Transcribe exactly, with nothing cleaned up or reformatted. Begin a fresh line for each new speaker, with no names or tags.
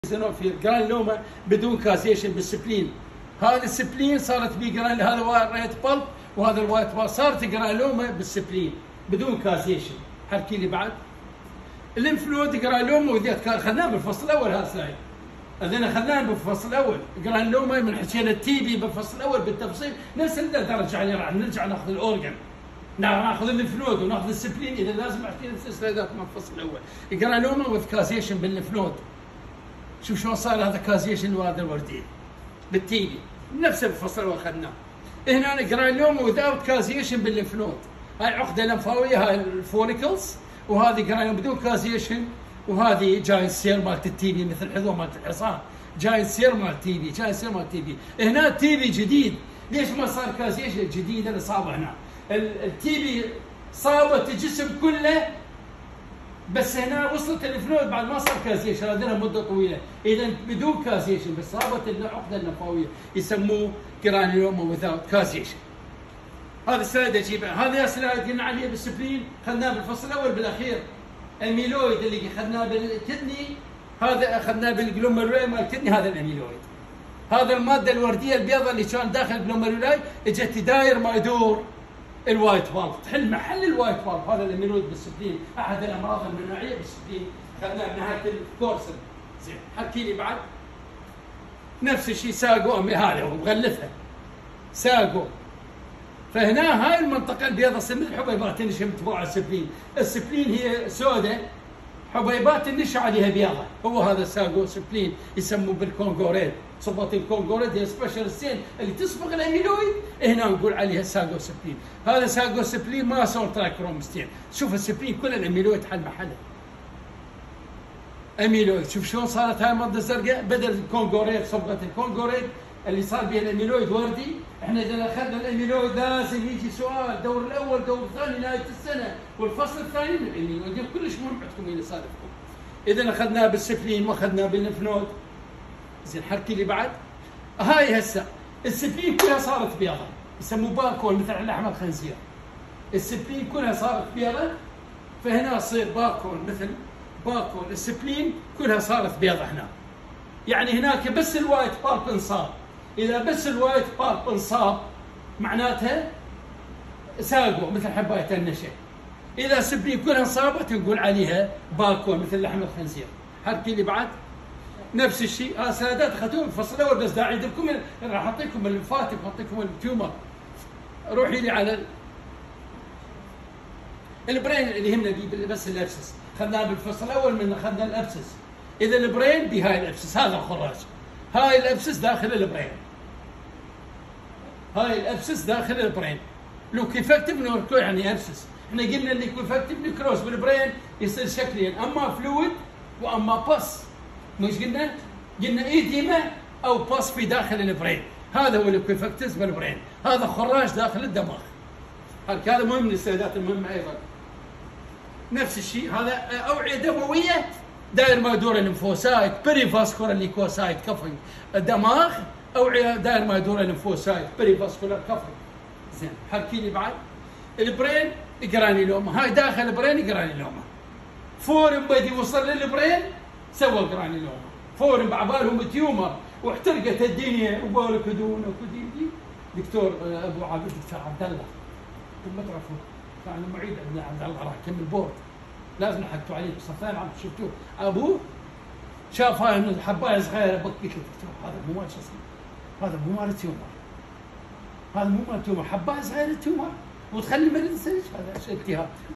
في الجرانيلوما بدون كازيشن بالسبلين. هذا السبلين صارت بي جران، هذا وايت بالب وهذا الوايت بالب، صارت جرانيلوما بالسبلين بدون كازيشن. حكي لي بعد الانفلود جرانيلوما وذيك اخذناه بالفصل الاول. هذا سلايد هذين اخذناه بالفصل الاول. جرانيلوما من حكينا التي بي بالفصل الاول بالتفصيل، نفس اللي نرجع راح نرجع ناخذ الاورجن، ناخذ الانفلود وناخذ السبلين. اذا لازم احكي نفس السلايدات من الفصل الاول. جرانيلوما وذ كازيشن بالانفلود. شوف شلون صار هذا كازيشن وهذا الوردين بالتيبي نفس الفصل اللي اخذناه. هنا جرانيلوما وذاوت كازيشن بالليمفنود. هاي عقده لمفاويه، هاي الفوليكلز، وهذه جرانيلوما بدون كازيشن، وهذه جاي سير مالت التيبي مثل الحذوه مالت الحصان، جاي سير مال التيبي، جاي سير مال التيبي. هنا التيبي جديد، ليش ما صار كازيشن جديد اللي صابه هنا؟ التيبي صابت الجسم كله، بس هنا وصلت الانفلود بعد ما صار كازيشن، هذا مده طويله. اذا بدون كازيشن بس صابت العقده اللمفاويه يسموه جرانيلوما وذاوت كازيشن. هذا السلايد اجيبه، هذا سلايد قلنا عليه بالسبلين، اخذناه بالفصل الاول بالاخير. اميلويد اللي اخذناه بالكدني، هذا اخذناه بالجلوميرولاي مال الكدني، هذا الاميلويد. هذا الماده الورديه البيضاء اللي كان داخل الجلوميرولاي اجت تداير ما يدور الوايت بالب، تحل محل الوايت بالب. هذا الاميلويد بالسبلين، احد الامراض المناعيه بالسبلين، اخذناه بنهايه الكورس. زين حكي لي بعد. نفس الشيء ساقو، هذا هو مغلفها ساقو. فهنا هاي المنطقه البيضاء سمت الحبيبات النشا متبوعه السبلين. السبلين هي سوداء، حبيبات النشا عليها بيضاء. هو هذا ساقو سبلين، يسموه بالكونغوريد. صبغه الكونغوريد هي سبيشال سين اللي تصبغ الاميلويد، هنا نقول عليها ساقو سبلين. هذا ساقو سبلين ما صار ترايكرومستين. شوف السبلين كل الاميلويد حل محله. اميلويد، شوف شلون صارت هاي الماده الزرقاء بدل الكونغوريد، صبغه الكونغوريد اللي صار بها الاميلويد وردي. احنا اذا اخذنا الاميلويد لازم يجي سؤال الدور الاول، الدور الثاني، نهايه السنه، والفصل الثاني من الاميلويد. كلش مهم عندكم الى صادفكم. اذا اخذناه بالسبلين واخذناه بالليمفنود. زين حكي لي بعد. هاي هسه السبلين كلها صارت بيضاء، يسموه باركول مثل لحم الخنزير. السبلين كلها صارت بيضاء، فهنا يصير باركول مثل باركول. السبلين كلها صارت بيضاء هنا. يعني هناك بس الوايت بالب انصاب. اذا بس الوايت بالب انصاب معناتها ساقو مثل حبايه النشا. اذا السبلين كلها انصابت نقول عليها باركول مثل لحم الخنزير. حكي لي بعد. نفس الشيء، ها سلايدات اخذتوها بالفصل الاول، بس دا اعيد لكم، راح اعطيكم الفاتك واعطيكم التيومر. روحي لي على البرين اللي يهمنا بيه بس الابسس، اخذناه بالفصل الاول من اخذنا الابسس. اذا البرين بهاي الابسس، هذا الخراج، هاي الابسس داخل البرين، هاي الابسس داخل البرين. لوكيفكتيف نوركو يعني ابسس. احنا قلنا اللي لوكيفكتيف نكروس بالبرين يصير شكلين، اما فلويد واما باس. مش قلنا؟ قلنا ايديما او باس في داخل البرين. هذا هو اللوكيفكتيف بالبرين، هذا خراج داخل الدماغ. هذا مهم من السلايدات المهمه ايضا. نفس الشيء، هذا اوعيه دمويه داير ما يدور الليمفوسايت، بري فاسكولار ليكوسايت كفرنج. الدماغ اوعيه داير ما يدور الليمفوسايت، بري فاسكولار كفرنج. زين حكي لي بعد. البرين جرانيلوما، هاي داخل البرين جرانيلوما. فورم بدي وصل للبرين سوى جرانيلوما. فورم عبالهم تيومر واحترقت الدنيا وبالك دون وكدي. دكتور ابو عبد الدكتور عبد الله، انتم ما تعرفوا، كان المعيد عندنا عبد الله راح كمل بورد، لازم حكتوا عليه بصفين عم شفتوه. ابوه شاف هاي الحبايه صغيره، بكيت دكتور هذا مو مال شو اسمه، هذا مو مال تيومر، هذا مو مال تيومر، حبايه صغيره تيومر وتخلي المريض يسلك، هذا التهاب.